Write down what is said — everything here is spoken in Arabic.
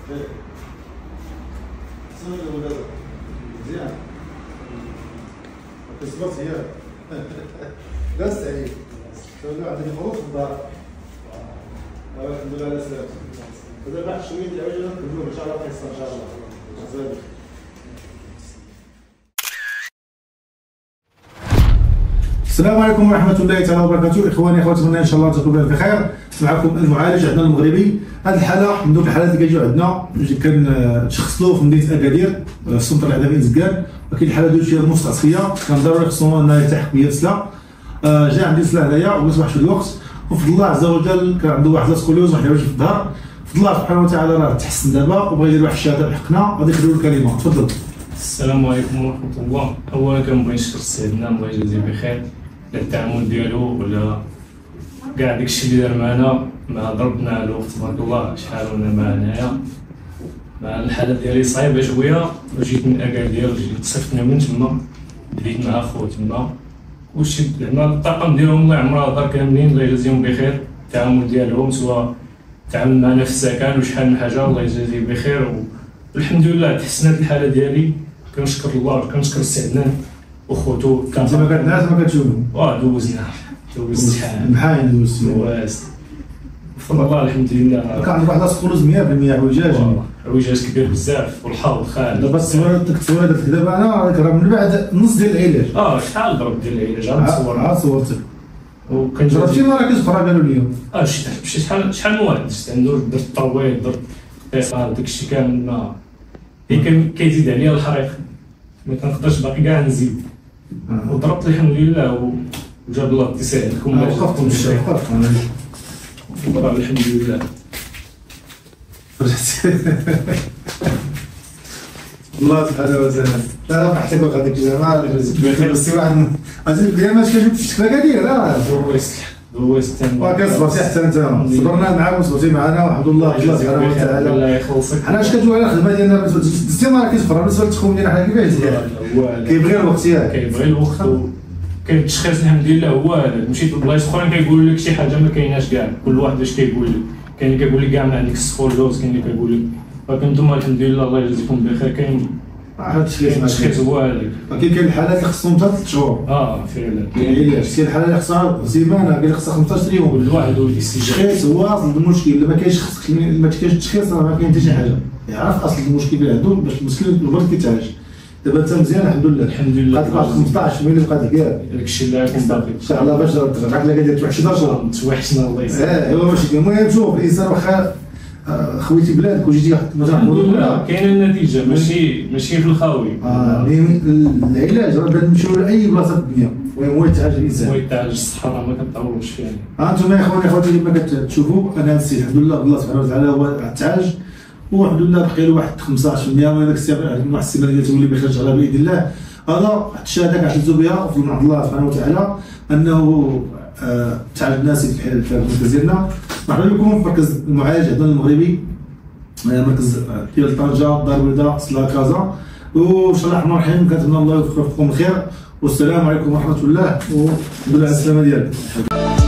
مزيان كسبت هي لا سعيد عندي خروج في الدار الحمد لله على سلامتك هذا بعد شويه ديال العجله نكملوا ان شاء الله القصه ان شاء الله. السلام عليكم ورحمة الله تعالى وبركاته، إخواني أخواتي أتمنى إن شاء الله تكونوا بخير. معكم المعالج عندنا المغربي. هذه الحالة من دوك الحالات اللي كيجيو عندنا كنشخصلو في مدينة أكادير السلطة الإعدامية زكان، ولكن الحالة ديال شي مستعصية كان ضروري خصو أنه يلتحق بيا بسلا. جا عندي سلا هنايا وبس واحد الوقت، وفضل الله عز وجل كان عنده واحد لاسكوليوز واحد العوج في الظهر، فضل الله سبحانه وتعالى راه تحسن دابا وبغى يدير واحد الشهادة بحقنا. غادي نخليو الكلمة، تفضل. السلام عليكم ورحمة الله. أولا كنبغي نشكر سيدنا الله يجازيه بخير على التعامل ديالو ولا كاع داكشي اللي دار معنا مع ضربنا على الوقت تبارك الله شحال وانا مع هنايا. مع الحالة ديالي صعيبة شوية، جيت من أكادير جيت صيفطنا من تما، بديت مع خو تما وشي زعما الطاقم ديالهم الله يعمرها دار كاملين الله يجازيهم بخير. التعامل ديالهم سواء تعامل معنا في السكن وشحال من حاجة الله يجازيه بخير، والحمد لله تحسنت الحالة ديالي. كنشكر الله وكنشكر السي عدنان وخوتو. انت ما كتنعس ما كتشوفهم؟ دوزنا شحال محاين دوزتي بفضل الله الحمد لله. كان عندك واحد لاسكولوز 100% عوجاج كبير بزاف والحوض خالي. دابا التصويره درت دابا انا راه من بعد نص ديال العلاج. شحال ضرب ديال العلاج عاد صورتك وكنجرب شي مراكز اخرى قالوا لي شحال مواد درت عنده، درت الطويل درت داكشي كامل ما كيزيد عليا الحريق، ما كنقدرش باقي كاع نزيد. وضربت الحمد لله وجاب الله يسهلكم. وقفتم الشيخ الحمد لله. الله سبحانه وتعالى. لا حتى كون غاديك الجماعه بس واحد عزيز ديال ما شفتش الشكله كاع لا دوزت وكصبرتي حتى انت صبرنا معاك وصبرتي معنا والحمد لله الله سبحانه وتعالى. الله يخلصك. حنا اش كندويو على الخدمه ديالنا دزتي مراكز اخرى بالنسبه للتخوم ديالنا حنا كيفاش كيبغي الوقت ياك كيبغي الوقت كاين التشخيص الحمد لله هو هذا. مشيت لبلايص اخرين كيقولوا لك شي حاجه ما كايناش كاع، كل واحد اش كيقول لك. كاين اللي كيقول لك كاع ما عندك السكولوز، كاين اللي كيقول لك، ولكن نتوما الحمد لله الله يجازيكم بخير كاين التشخيص هو هذاك. ولكن كاين الحالات اللي خصهم حتى 3 شهور. فعلا كاين الحاله اللي خصها سيمانه، كاين اللي خصها 15 يوم. كل واحد التشخيص هو اصل المشكل. الا ما كاينش التشخيص راه ما كاين حتى شي حاجه. يعرف اصل المشكل اللي عنده باش المشكل المرض كيتعالج. دابا انت مزيان الحمد لله بقات 15 ملي بقات كاع داكشي اللي راكم باقي ان شاء الله باش ترجعك لك ديال 11 شهور توحشنا الله يسلمك. ايوا ماشي المهم شوف الانسان واخا خويتي بلادك وجيتي مثلا كاينه النتيجه ماشي في الخاوي. العلاج راه بدا نمشيو لاي بلاصه في الدنيا، المهم هو يتعالج الانسان. هو يتعالج الصحه راه ما كتطولش فيها. انتم يا اخواني اخواتي كما كتشوفوا انا هذا السيد الحمد لله الله سبحانه وتعالى هو تعالج، والحمد لله بقي له واحد 15% وهذاك واحد السيمانه اللي تولي بخير ان شاء الله باذن الله. هذا واحد الشهاده كنعتزوا بها وفضل من عند الله سبحانه وتعالى انه تعالج الناس في المركز ديالنا. مرحبا بكم في مركز المعالج عندنا المغربي، مركز ديال طنجه دار البيضاء صلا كازا. وان شاء الله الرحمن الرحيم كنتمنى الله يوفقكم الخير، والسلام عليكم ورحمه الله والحمد لله على السلامه ديالكم.